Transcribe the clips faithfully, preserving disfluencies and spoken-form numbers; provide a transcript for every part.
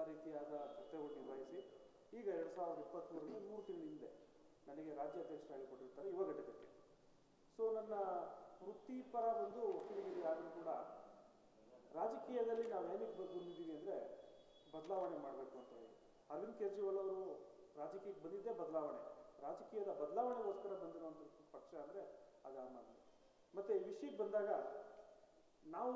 ರೀತಿಯಾದ ಕರ್ತವ್ಯಗಳು ನಿರ್ವಹಿಸಿ ಈಗ ಎರಡು ಸಾವಿರದ ಇಪ್ಪತ್ತ್ಮೂರರಲ್ಲಿ ಮೂರು ತಿಂಗಳ ಹಿಂದೆ ನನಗೆ ರಾಜ್ಯಾಧ್ಯಕ್ಷರಾಗಿ ಕೊಟ್ಟಿರ್ತಾರೆ ಯುವ ಘಟಕಕ್ಕೆ. ಸೊ ನನ್ನ ವೃತ್ತಿಪರ ಬಂದು ವಕೀಲಗಿರಿ ಆದರೂ ಕೂಡ ರಾಜಕೀಯದಲ್ಲಿ ನಾವು ಏನಕ್ಕೆ ಬಂದಿದ್ದೀವಿ ಅಂದರೆ ಬದಲಾವಣೆ ಮಾಡಬೇಕು ಅಂತ ಹೇಳಿ. ಅರವಿಂದ್ ಕೇಜ್ರಿವಾಲ್ ಅವರು ರಾಜಕೀಯಕ್ಕೆ ಬಂದಿದ್ದೇ ಬದಲಾವಣೆ, ರಾಜಕೀಯದ ಬದಲಾವಣೆಗೋಸ್ಕರ ಬಂದಿರುವಂಥ ಪಕ್ಷ ಅಂದರೆ ಅದು ಆಮ್ ಆದ್ಮಿ. ಮತ್ತು ಈ ವಿಷಯಕ್ಕೆ ಬಂದಾಗ ನಾವು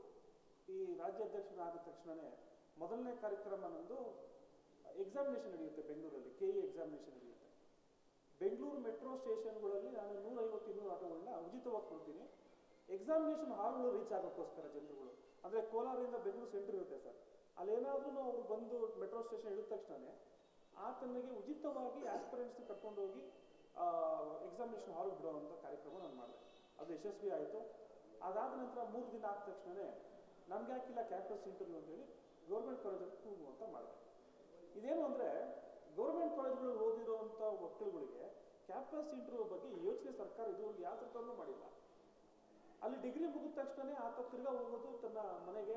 ಈ ರಾಜ್ಯಾಧ್ಯಕ್ಷರಾದ ತಕ್ಷಣವೇ ಮೊದಲನೇ ಕಾರ್ಯಕ್ರಮ ನಮ್ಮದು ಎಕ್ಸಾಮಿನೇಷನ್ ನಡೆಯುತ್ತೆ ಬೆಂಗಳೂರಲ್ಲಿ, ಕೆ ಇ ಎಕ್ಸಾಮಿನೇಷನ್ ನಡೆಯುತ್ತೆ. ಬೆಂಗಳೂರು ಮೆಟ್ರೋ ಸ್ಟೇಷನ್ಗಳಲ್ಲಿ ನಾನು ನೂರೈವತ್ತು ಇನ್ನೂರು ಆಟೋಗಳನ್ನ ಉಚಿತವಾಗಿ ಕೊಡ್ತೀನಿ. ಎಕ್ಸಾಮಿನೇಷನ್ ಹಾಲ್ಗಳು ರೀಚ್ ಆಗೋಕ್ಕೋಸ್ಕರ ಜನರುಗಳು, ಅಂದರೆ ಕೋಲಾರದಿಂದ ಬೆಂಗಳೂರು ಸೆಂಟ್ರ್ ಇರುತ್ತೆ ಸರ್, ಅಲ್ಲೇನಾದ್ರೂ ಅವರು ಬಂದು ಮೆಟ್ರೋ ಸ್ಟೇಷನ್ ಇಳಿದ ತಕ್ಷಣ ಆತನಿಗೆ ಉಚಿತವಾಗಿ ಆಸ್ಪಿರೆಂಟ್ಸ್ ಕರ್ಕೊಂಡೋಗಿ ಎಕ್ಸಾಮಿನೇಷನ್ ಹಾಲ್ಗೆ ಬಿಡುವಂಥ ಕಾರ್ಯಕ್ರಮ ನಾನು ಮಾಡಿದೆ. ಅದು ಯಶಸ್ವಿ ಆಯಿತು. ಅದಾದ ನಂತರ ಮೂರು ದಿನ ಆದ ತಕ್ಷಣವೇ ನಮ್ಗೆ ಯಾಕಿಲ್ಲ ಕ್ಯಾಂಪಸ್ ಇಂಟರ್ವ್ಯೂ ಅಂತೇಳಿ ಗೌರ್ಮೆಂಟ್ ಕಾಲೇಜಲ್ಲಿ ಕೂಗು ಅಂತ ಮಾಡಿದೆ. ಇದೇನು ಅಂದರೆ ಗೌರ್ಮೆಂಟ್ ಕಾಲೇಜ್ಗಳಲ್ಲಿ ಓದಿರುವಂಥ ಮಕ್ಕಳುಗಳಿಗೆ ಕ್ಯಾಂಪಸ್ ಇಂಟರ್ವ್ಯೂ ಬಗ್ಗೆ ಯೋಚನೆ ಸರ್ಕಾರ ಇದುವರೆಗೆ ಯಾವ ಸರ್ಕಾರನೂ ಮಾಡಿಲ್ಲ. ಅಲ್ಲಿ ಡಿಗ್ರಿ ಮುಗಿದ ತಕ್ಷಣವೇ ಆತ ತಿರ್ಗಾ ಹೋಗೋದು ತನ್ನ ಮನೆಗೆ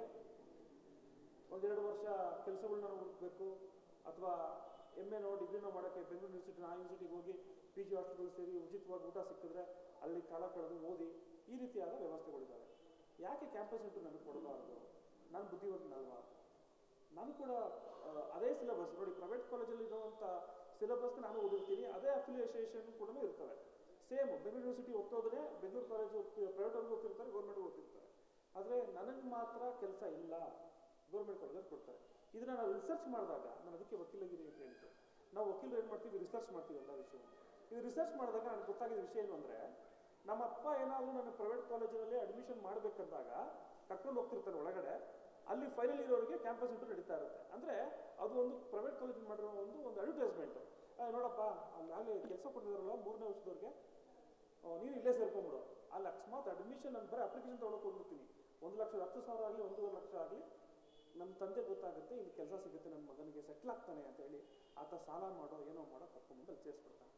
ಒಂದೆರಡು ವರ್ಷ ಕೆಲಸಗಳನ್ನ ಹುಡುಕಬೇಕು, ಅಥವಾ ಎಮ್ ಎನೋ ಡಿಗ್ರಿನೋ ಮಾಡೋಕ್ಕೆ ಬೆಂಗಳೂರು ಯೂನಿವರ್ಸಿಟಿ ಆ ಯೂನಿವರ್ಸಿಟಿಗೆ ಹೋಗಿ ಪಿ ಜಿ ಹಾಸ್ಟೆಲ್ಗಳು ಸೇರಿ ಉಚಿತವಾಗಿ ಊಟ ಸಿಕ್ಕಿದ್ರೆ ಅಲ್ಲಿ ಕಾಲ ಕಳೆದು ಓದಿ, ಈ ರೀತಿಯಾದ ವ್ಯವಸ್ಥೆಗಳಿದ್ದಾವೆ. ಯಾಕೆ ಕ್ಯಾಂಪಸ್ ಇಂಟರ್ವ್ಯೂ ನನಗೆ ಕೊಡಬಾರ್ದು? ನಾನು ಬುದ್ಧಿವಂತನಲ್ವಾ? ನಾನು ಕೂಡ ಅದೇ ಸಿಲೆಬಸ್ ನೋಡಿ, ಪ್ರೈವೇಟ್ ಕಾಲೇಜಲ್ಲಿ ಇರುವಂಥ ಸಿಲೆಬಸ್ಗೆ ನಾನು ಓದಿರ್ತೀನಿ, ಅದೇ ಅಫಿಲಿಯೇಷನ್ ಕೂಡ ಇರ್ತವೆ. ಸೇಮ್ ಬೆಂಗಳೂರು ಯೂನಿವರ್ಸಿಟಿ ಓದ್ತೋದ್ರೆ ಬೆಂಗಳೂರು ಕಾಲೇಜ್ ಓದ್ತಿ ಪ್ರೈವೇಟಲ್ಲಿ ಓದ್ತಿರ್ತಾರೆ, ಗೌರ್ಮೆಂಟ್ ಓದ್ತಿರ್ತಾರೆ. ಆದರೆ ನನಗೆ ಮಾತ್ರ ಕೆಲಸ ಇಲ್ಲ, ಗೌರ್ಮೆಂಟ್ ಕಾಲೇಜಲ್ಲಿ ಕೊಡ್ತಾರೆ. ಇದನ್ನು ನಾವು ರಿಸರ್ಚ್ ಮಾಡಿದಾಗ ನಾನು ಅದಕ್ಕೆ ವಕೀಲಗಿರಿ ಅಂತ ಹೇಳಿದ್ದು. ನಾವು ವಕೀಲರು ಏನು ಮಾಡ್ತೀವಿ, ರಿಸರ್ಚ್ ಮಾಡ್ತೀವಿ ಎಲ್ಲ ವಿಷಯವನ್ನು. ಇದು ರಿಸರ್ಚ್ ಮಾಡಿದಾಗ ನನಗೆ ಗೊತ್ತಾಗಿದ್ದ ವಿಷಯ ಏನು ಅಂದರೆ, ನಮ್ಮ ಅಪ್ಪ ಏನಾದರೂ ನನ್ನ ಪ್ರೈವೇಟ್ ಕಾಲೇಜಿನಲ್ಲಿ ಅಡ್ಮಿಷನ್ ಮಾಡಬೇಕಂದಾಗ ಕರ್ಕೊಂಡು ಹೋಗ್ತಿರ್ತಾರೆ ಒಳಗಡೆ, ಅಲ್ಲಿ ಫೈನಲ್ ಇರೋರಿಗೆ ಕ್ಯಾಂಪಸ್ ಇಂಟರ್ವ್ಯೂ ನಡೀತಾ ಇರುತ್ತೆ. ಅಂದರೆ ಅದು ಒಂದು ಪ್ರೈವೇಟ್ ಕಾಲೇಜ್ ಮಾಡಿರೋ ಒಂದು ಒಂದು ಅಡ್ವರ್ಟೈಸ್ಮೆಂಟು. ನೋಡಪ್ಪ ಅಲ್ಲಿ ಆಗಲಿ ಕೆಲಸ ಕೊಟ್ಟಿದಾರಲ್ಲ ಮೂರನೇ ವರ್ಷದವ್ರಿಗೆ, ನೀನು ಇಲ್ಲೇ ಸೇರ್ಕೊಂಡ್ಬಿಡು. ಅಲ್ಲಿ ಅಕಸ್ಮಾತ್ ಅಡ್ಮಿಷನ್ ನಾನು ಬರೀ ಅಪ್ಲಿಕೇಶನ್ ತೊಗೊಳಕ್ಕೆ ಹೋಗ್ಬಿಡ್ತೀನಿ, ಒಂದು ಲಕ್ಷದ ಹತ್ತು ಸಾವಿರ ಆಗಲಿ ಒಂದೂವರೆ ಲಕ್ಷ ಆಗಲಿ ನಮ್ಮ ತಂದೆ ಗೊತ್ತಾಗುತ್ತೆ, ಇಲ್ಲಿ ಕೆಲಸ ಸಿಗುತ್ತೆ, ನನ್ನ ಮಗನಿಗೆ ಸೆಟ್ಲ್ ಆಗ್ತಾನೆ ಅಂತ ಹೇಳಿ ಆತ ಸಾಲ ಮಾಡೋ ಏನೋ ಮಾಡೋ ಕರ್ಕೊಂಡ್ಬಂದು ಅಲ್ಲಿ ಸೇರಿಸ್ಬಿಡ್ತಾನೆ.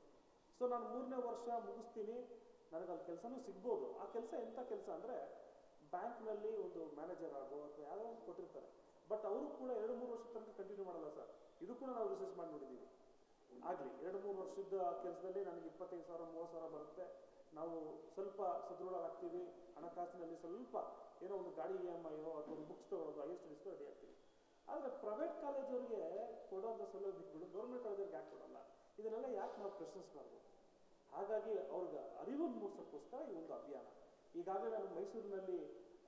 ಸೊ ನಾನು ಮೂರನೇ ವರ್ಷ ಮುಗಿಸ್ತೀನಿ, ನನಗೆ ಅಲ್ಲಿ ಕೆಲಸನೂ ಸಿಗ್ಬೋದು. ಆ ಕೆಲಸ ಎಂಥ ಕೆಲಸ ಅಂದರೆ ಬ್ಯಾಂಕ್ನಲ್ಲಿ ಒಂದು ಮ್ಯಾನೇಜರ್ ಆಗೋ ಅಥವಾ ಯಾವುದೋ ಒಂದು ಕೊಟ್ಟಿರ್ತಾರೆ. ಬಟ್ ಅವರು ಕೂಡ ಎರಡು ಮೂರು ವರ್ಷದ ತನಕ ಕಂಟಿನ್ಯೂ ಮಾಡಲ್ಲ ಸರ್. ಇದು ಕೂಡ ನಾವು ರಿಸರ್ಚ್ ಮಾಡಿ ನೋಡಿದ್ದೀವಿ. ಆಗಲಿ ಎರಡು ಮೂರು ವರ್ಷದ ಕೆಲಸದಲ್ಲಿ ನನಗೆ ಇಪ್ಪತ್ತೈದು ಸಾವಿರ ಮೂವತ್ತು ಸಾವಿರ ಬರುತ್ತೆ, ನಾವು ಸ್ವಲ್ಪ ಸದೃಢರಾಗ್ತೀವಿ, ಹಣಕಾಸಿನಲ್ಲಿ ಸ್ವಲ್ಪ ಏನೋ ಒಂದು ಗಾಡಿ ಇ ಎಮ್ ಐಯೋ ಅಥವಾ ಒಂದು ಬುಕ್ಸ್ ತೊಗೊಳೋದು ಹೈಯರ್ ಸ್ಟಡೀಸ್ಗೂ ರೆಡಿ ಆಗ್ತೀವಿ. ಆದರೆ ಪ್ರೈವೇಟ್ ಕಾಲೇಜವ್ರಿಗೆ ಕೊಡೋಂಥ ಸೌಲಭ್ಯಗಳು ಗೌರ್ಮೆಂಟ್ ಕಾಲೇಜವ್ರಿಗೆ ಯಾಕೆ ಕೊಡೋಲ್ಲ? ಇದನ್ನೆಲ್ಲ ಯಾಕೆ ನಾವು ಪ್ರಶ್ನಿಸಬಾರ್ದು? ಹಾಗಾಗಿ ಅವ್ರಿಗೆ ಅರಿವನ್ನು ಮೂಡಿಸೋಕ್ಕೋಸ್ಕರ ಈ ಒಂದು ಅಭಿಯಾನ. ಈಗಾಗಲೇ ನಾನು ಮೈಸೂರಿನಲ್ಲಿ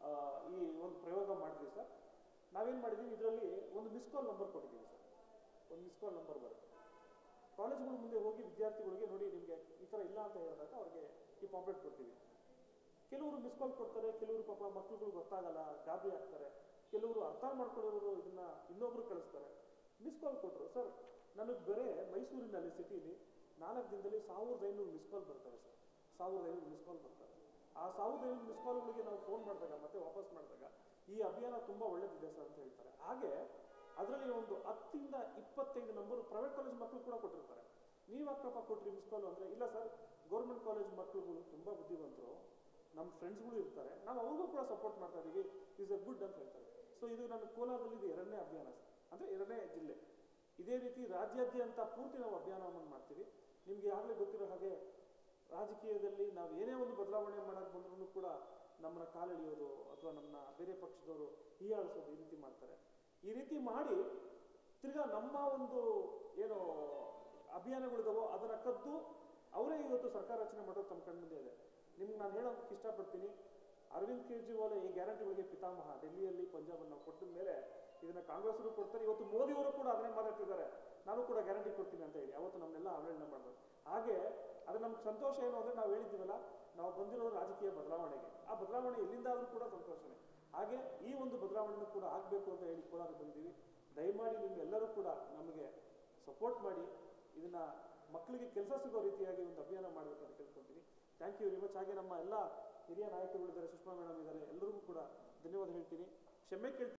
ಈ ಒಂದು ಪ್ರಯೋಗ ಮಾಡಿದ್ವಿ ಸರ್. ನಾವೇನು ಮಾಡಿದ್ದೀವಿ, ಇದರಲ್ಲಿ ಒಂದು ಮಿಸ್ ಕಾಲ್ ನಂಬರ್ ಕೊಟ್ಟಿದ್ದೀವಿ ಸರ್. ಒಂದು ಮಿಸ್ ಕಾಲ್ ನಂಬರ್ ಬರುತ್ತೆ. ಕಾಲೇಜ್ಗಳ ಮುಂದೆ ಹೋಗಿ ವಿದ್ಯಾರ್ಥಿಗಳಿಗೆ ನೋಡಿ ನಿಮಗೆ ಈ ಥರ ಇಲ್ಲ ಅಂತ ಹೇಳಿದಾಗ ಅವ್ರಿಗೆ ಈ ಪಾಂಪ್ಲೆಟ್ ಕೊಡ್ತೀವಿ. ಕೆಲವರು ಮಿಸ್ ಕಾಲ್ ಕೊಡ್ತಾರೆ, ಕೆಲವರು ಪಾಪ ಮಕ್ಕಳುಗಳು ಗೊತ್ತಾಗಲ್ಲ, ಗಾಬರಿ ಆಗ್ತಾರೆ, ಕೆಲವರು ಅರ್ಥ ಮಾಡ್ಕೊಳ್ಳೋರು ಇದನ್ನ ಇನ್ನೊಬ್ರು ಕಳಿಸ್ತಾರೆ. ಮಿಸ್ ಕಾಲ್ ಕೊಟ್ಟರು ಸರ್, ನನಗೆ ಬೇರೆ ಮೈಸೂರಿನಲ್ಲಿ ಸಿಟಿಲಿ ನಾಲ್ಕು ದಿನದಲ್ಲಿ ಸಾವಿರದ ಐನೂರು ಮಿಸ್ ಕಾಲ್ ಬರ್ತವೆ ಸರ್. ಸಾವಿರದ ಐನೂರು ಮಿಸ್ ಕಾಲ್ ಬರ್ತವೆ. ಆ ಸಾವಿರದ ಐನೂರು ಮಿಸ್ ಕಾಲ್ಗಳಿಗೆ ನಾವು ಫೋನ್ ಮಾಡಿದಾಗ ಮತ್ತೆ ವಾಪಸ್ ಮಾಡಿದಾಗ ಈ ಅಭಿಯಾನ ತುಂಬ ಒಳ್ಳೇದಿದೆ ಸರ್ ಅಂತ ಹೇಳ್ತಾರೆ. ಹಾಗೆ ಅದರಲ್ಲಿ ಒಂದು ಹತ್ತಿಂದ ಇಪ್ಪತ್ತೈದು ನಂಬರು ಪ್ರೈವೇಟ್ ಕಾಲೇಜ್ ಮಕ್ಕಳು ಕೂಡ ಕೊಟ್ಟಿರ್ತಾರೆ. ನೀವು ಯಾಕಪ್ಪ ಕೊಟ್ರಿ ಮಿಸ್ ಕಾಲು ಅಂದರೆ, ಇಲ್ಲ ಸರ್ ಗೌರ್ಮೆಂಟ್ ಕಾಲೇಜ್ ಮಕ್ಕಳುಗಳು ತುಂಬ ಬುದ್ಧಿವಂತರು, ನಮ್ಮ ಫ್ರೆಂಡ್ಸ್ಗಳು ಇರ್ತಾರೆ, ನಾವು ಅವ್ರಿಗೂ ಕೂಡ ಸಪೋರ್ಟ್ ಮಾಡ್ತಾ ಇದ್ದೀವಿ, ಈಸ್ ಎ ಗುಡ್ ಅಂತ ಹೇಳ್ತಾರೆ. ಸೊ ಇದು ನನ್ನ ಕೋಲಾರದಲ್ಲಿ ಇದು ಎರಡನೇ ಅಭಿಯಾನ ಸರ್, ಅಂದರೆ ಎರಡನೇ ಜಿಲ್ಲೆ. ಇದೇ ರೀತಿ ರಾಜ್ಯಾದ್ಯಂತ ಪೂರ್ತಿ ನಾವು ಅಭಿಯಾನವನ್ನು ಮಾಡ್ತೀವಿ. ನಿಮಗೆ ಆಗಲೇ ಗೊತ್ತಿರೋ ಹಾಗೆ ರಾಜಕೀಯದಲ್ಲಿ ನಾವು ಏನೇ ಒಂದು ಬದಲಾವಣೆ ಮಾಡೋಕ್ಕೆ ಬಂದ್ರೂ ಕೂಡ ನಮ್ಮನ್ನ ಕಾಲೆಳೆಯೋದು ಅಥವಾ ನಮ್ಮನ್ನ ಬೇರೆ ಪಕ್ಷದವರು ಹೀಯಾಳಿಸೋದು ಈ ರೀತಿ ಮಾಡ್ತಾರೆ. ಈ ರೀತಿ ಮಾಡಿ ತಿರ್ಗಾ ನಮ್ಮ ಒಂದು ಏನು ಅಭಿಯಾನಗಳಿದಾವೋ ಅದನ್ನು ಕದ್ದು ಅವರೇ ಇವತ್ತು ಸರ್ಕಾರ ರಚನೆ ಮಾಡೋದು ತಮ್ಮ ಕಣ್ಮುಂದೆ ಇದೆ. ನಿಮ್ಗೆ ನಾನು ಹೇಳೋದಕ್ಕೆ ಇಷ್ಟಪಡ್ತೀನಿ, ಅರವಿಂದ್ ಕೇಜ್ರಿವಾಲ್ ಈ ಗ್ಯಾರಂಟಿಗಳಿಗೆ ಪಿತಾಮಹ. ಡೆಲ್ಲಿಯಲ್ಲಿ ಪಂಜಾಬಲ್ಲಿ ನಾವು ಕೊಟ್ಟಿದ ಮೇಲೆ ಇದನ್ನು ಕಾಂಗ್ರೆಸ್ರು ಕೊಡ್ತಾರೆ, ಇವತ್ತು ಮೋದಿಯವರು ಕೂಡ ಅದನ್ನೇ ಮಾತಾಡ್ತಿದ್ದಾರೆ, ನಾನು ಕೂಡ ಗ್ಯಾರಂಟಿ ಕೊಡ್ತೀನಿ ಅಂತ ಹೇಳಿ ಅವತ್ತು ನಮ್ಮನ್ನೆಲ್ಲ ಅವಹೇಳನ ಮಾಡೋದು. ಹಾಗೆ ಅದು ನಮ್ಗೆ ಸಂತೋಷ ಏನು ಅಂದರೆ, ನಾವು ಹೇಳಿದ್ದೀವಲ್ಲ ನಾವು ಬಂದಿರೋದು ರಾಜಕೀಯ ಬದಲಾವಣೆಗೆ, ಆ ಬದಲಾವಣೆ ಎಲ್ಲಿಂದಾದರೂ ಕೂಡ ಸಂತೋಷನೇ. ಹಾಗೆ ಈ ಒಂದು ಬದಲಾವಣೆನೂ ಕೂಡ ಆಗಬೇಕು ಅಂತ ಹೇಳಿ ಕೋಲಾರ ಬಂದಿದ್ದೀವಿ. ದಯಮಾಡಿ ನಿಮ್ಮೆಲ್ಲರೂ ಕೂಡ ನಮಗೆ ಸಪೋರ್ಟ್ ಮಾಡಿ ಇದನ್ನು ಮಕ್ಕಳಿಗೆ ಕೆಲಸ ಸಿಗೋ ರೀತಿಯಾಗಿ ಒಂದು ಅಭಿಯಾನ ಮಾಡಬೇಕು ಅಂತ ಕೇಳ್ಕೊಳ್ತೀನಿ. Thank you very much. ಹಾಗೆ ನಮ್ಮ ಎಲ್ಲ ಹಿರಿಯ ನಾಯಕರುಗಳಿದ್ದಾರೆ, ಸುಷ್ಮಾ ಮೇಡಮ್ ಇದ್ದಾರೆ, ಎಲ್ಲರಿಗೂ ಕೂಡ ಧನ್ಯವಾದ ಹೇಳ್ತೀನಿ. ಕ್ಷಮೆ ಕೇಳ್ತೀನಿ.